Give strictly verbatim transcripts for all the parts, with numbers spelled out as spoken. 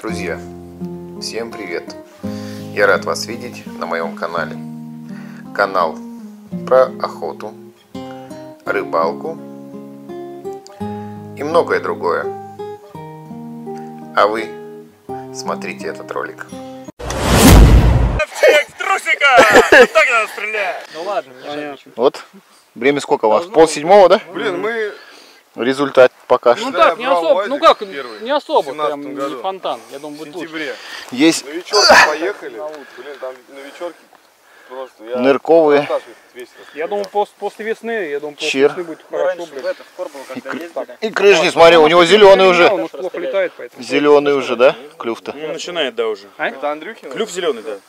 Друзья, всем привет! Я рад вас видеть на моем канале. Канал про охоту, рыбалку и многое другое. А вы смотрите этот ролик. Так надо стрелять! Ну ладно, вот, время сколько у вас? Пол седьмого, да? Блин, мы... Результат пока что. Ну так, не особо, ну как, не особо, прям не фонтан. Я думаю, будет лучше. Есть на вечерку поехали. Блин, там на вечерке просто... Я... нырковые. Я думаю, после, после весны, я думаю, после Чир. весны будет хорошо, блядь. И крыжни, смотри, у него зеленый уже. Он плохо летает, поэтому. Зеленый уже, да? Клюв-то. Ну, начинает, да, уже. А? Это Андрюхин? Клюв зеленый, да.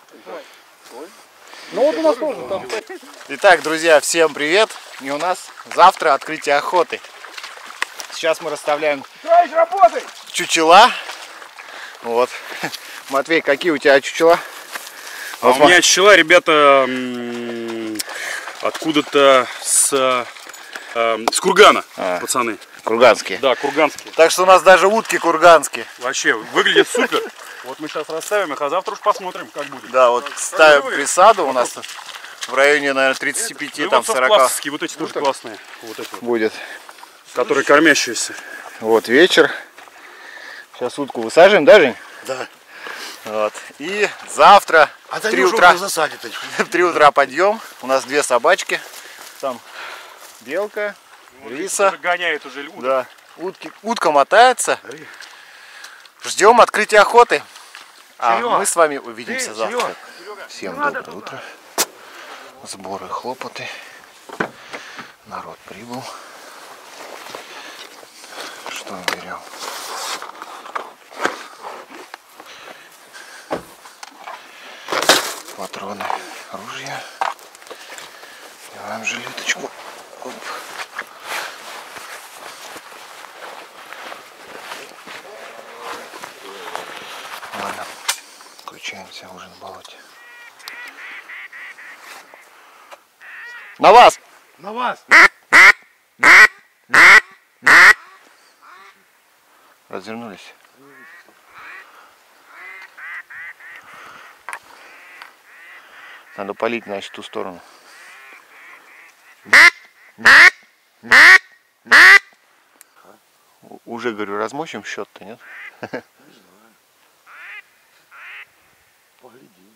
Ну вот у нас тоже там. Итак, друзья, всем привет. И у нас завтра открытие охоты. Сейчас мы расставляем чучела. Вот. Матвей, какие у тебя чучела? А Вот у меня чучела, ребята, откуда-то с, с Кургана, А. пацаны. Курганские. Да, курганские. Так что у нас даже утки курганские. Вообще, выглядит супер. Вот мы сейчас расставим их, а завтра уж посмотрим, как будет. Да, вот ставим присаду у нас в районе, наверное, тридцати пяти, Ну, там вот сорока совклассовские, вот эти тоже классные. Вот эти вот, будет. которые кормящиеся. Вот вечер. Сейчас утку высаживаем, да, Жень? Да. Вот. И завтра А в три утра, в три утра подъем. У нас две собачки. Там белка, риса. Уже гоняет уже уток. Да. Утки, утка мотается. Ждем открытия охоты. А Серега, мы с вами увидимся ты, завтра. Серега. Всем доброе утро. Сборы, хлопоты. Народ прибыл. Что мы берем? Патроны, ружья. Делаем жилеточку. Оп. Ладно, включаемся, ужин в болоте. На вас! На вас! Развернулись. Надо палить, значит, в ту сторону. Уже, говорю, размочим счет-то, нет? Погляди.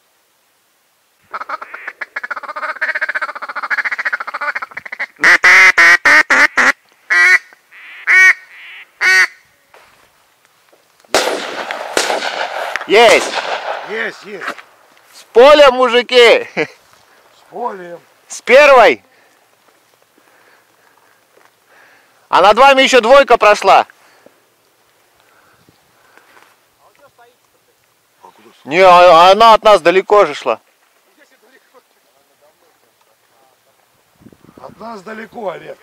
Есть! Есть, есть. С поля, мужики! С полем. С первой! А над вами еще двойка прошла. Не, а- она от нас далеко же шла. От нас далеко, Олег.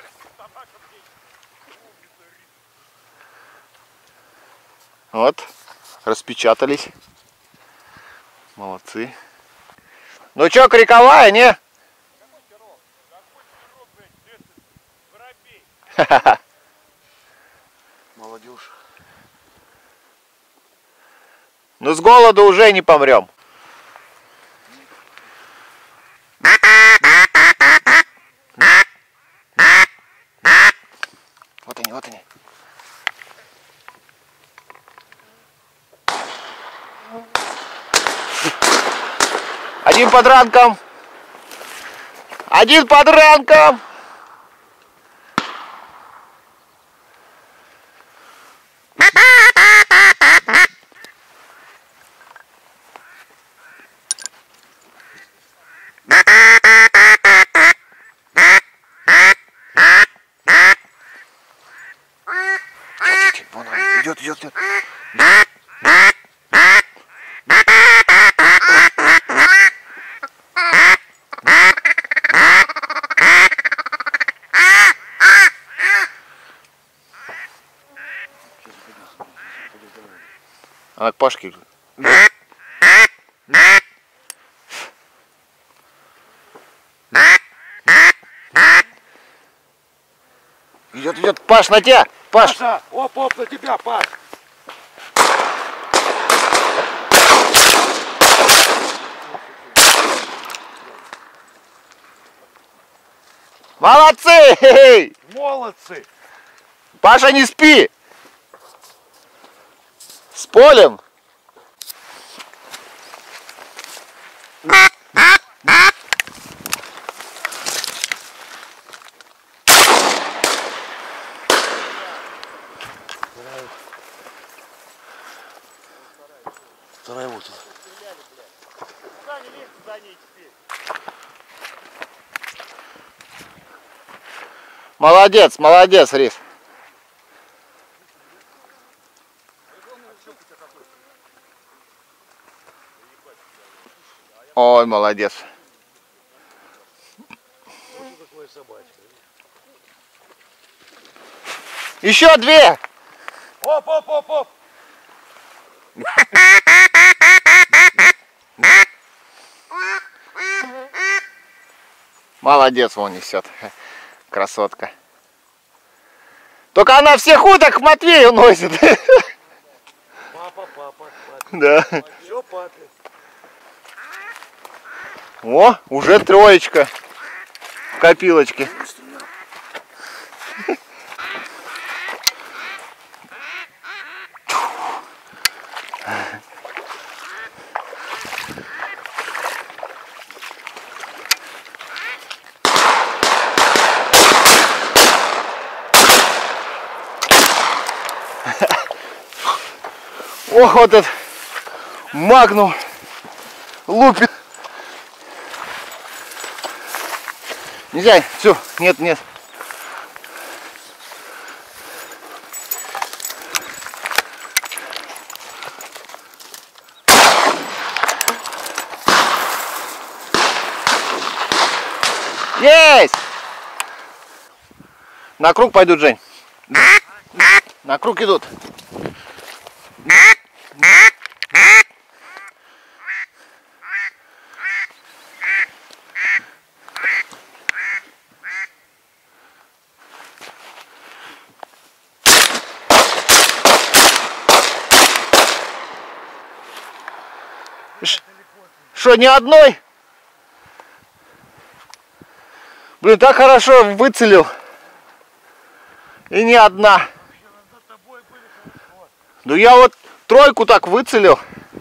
Вот, распечатались. Молодцы. Ну чё, криковая, не? Молодежь. Ну с голоду уже не помрем. Вот они, вот они. Один под ранком. Один под ранком. Вон он, идет, идет, идет. Она к Пашке. Идет, идет, Паш, на тебя! Паш! Паша, оп, оп, на тебя, Паш! Молодцы! Хе-хей! Молодцы! Паша, не спи! С полем! Вторая вот. Молодец, молодец, Рис. Ой, молодец. Еще две. Оп, оп, оп, оп. Молодец, вон несет. Красотка. Только она всех уток к Матвею носит. Папа, папа, папа. Да. Все, папе. О, уже троечка в копилочке. Ох, вот этот магнум лупит. Нельзя, все, нет, нет. Есть! На круг пойдут, Жень. На круг идут. Что, ни одной? Блин, так хорошо выцелил. И ни одна. Ну я вот тройку так выцелил.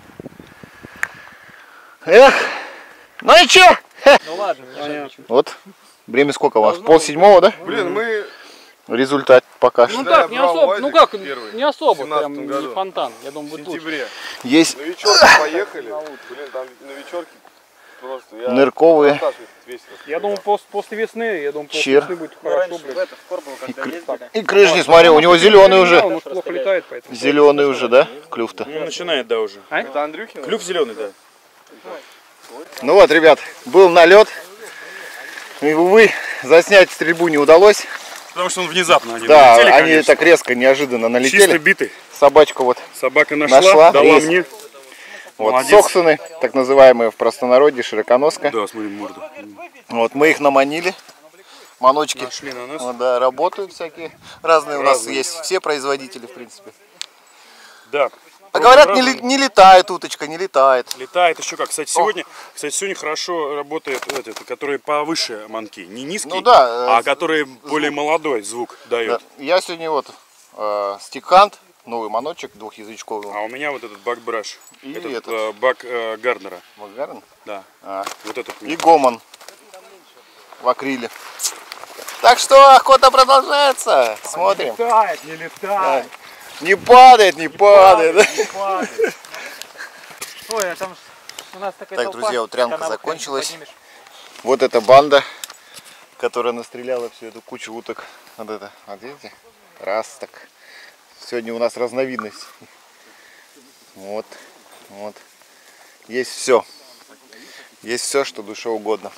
Эх. Ну и че? Ну ладно, понятно. Вот. Время сколько у вас? Пол седьмого, да? Блин, мы... Результат пока что. Ну так, не особо, ну как, первый, не особо, в прям семнадцатом не фонтан. Я думаю, В будет лучше. сентябре. Есть На вечерку поехали. Блин, там на вечерке просто... Я нырковые. монтаж весь раз Я думаю, после, после весны, я думаю, после Чир. весны будет хорошо, блин. И крыжни, смотри, у него зеленый уже. Он уж плохо летает, поэтому. Зеленый уже, да? Клюв-то. Ну, начинает, да, уже. Это Андрюхин? Клюв зеленый, да. Ну вот, ребят, был налет. И, увы, заснять стрельбу не удалось. Потому что он внезапно, они Да, налетели, они конечно. так резко, неожиданно Чисто налетели. битый. Собачка вот Собака нашла, Нашла, дала есть. мне. Вот Молодец. соксоны, так называемые в простонародье, широконоска. Да, смотри, морду. Вот мы их наманили. Маночки. Нашли на нас. Вот, да, работают всякие. Разные у нас есть все производители, в принципе. Да. А говорят, не, ли- не летает уточка, не летает. Летает еще как. Кстати, сегодня, кстати, сегодня хорошо работает эти, которые повыше манки. Не низкий, Ну да, а э, которые более молодой звук Да. дает. Я сегодня вот э, стикант, новый маночек двухязычковый. А у меня вот этот бак-браш. И этот этот. э, бак э, Гарднера. Магарин? Да. А. Вот этот. И гомон в акриле. Так что охота продолжается. Смотрим. Летает, не летает. Не падает, не падает. Не падает. Ой, а там у нас такая Так, толпа, друзья, утрянка канаву закончилась. поднимешь. Вот эта банда, которая настреляла всю эту кучу уток. Вот это, вот видите? Раз так. Сегодня у нас разновидность. Вот, вот. Есть все. Есть все, что душе угодно.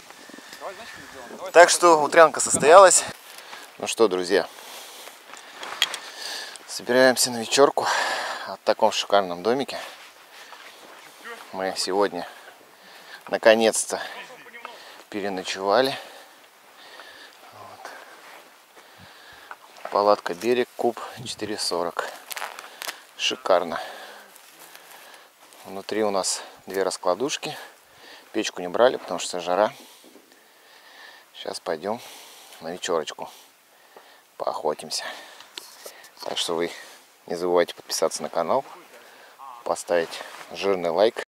Так что утрянка состоялась. Ну что, друзья, собираемся на вечерку в таком шикарном домике. Мы сегодня наконец-то переночевали. Вот. Палатка «Берег», куб четыре сорок. Шикарно. Внутри у нас две раскладушки. Печку не брали, потому что жара. Сейчас пойдем на вечерочку поохотимся. Так что вы не забывайте подписаться на канал, поставить жирный лайк.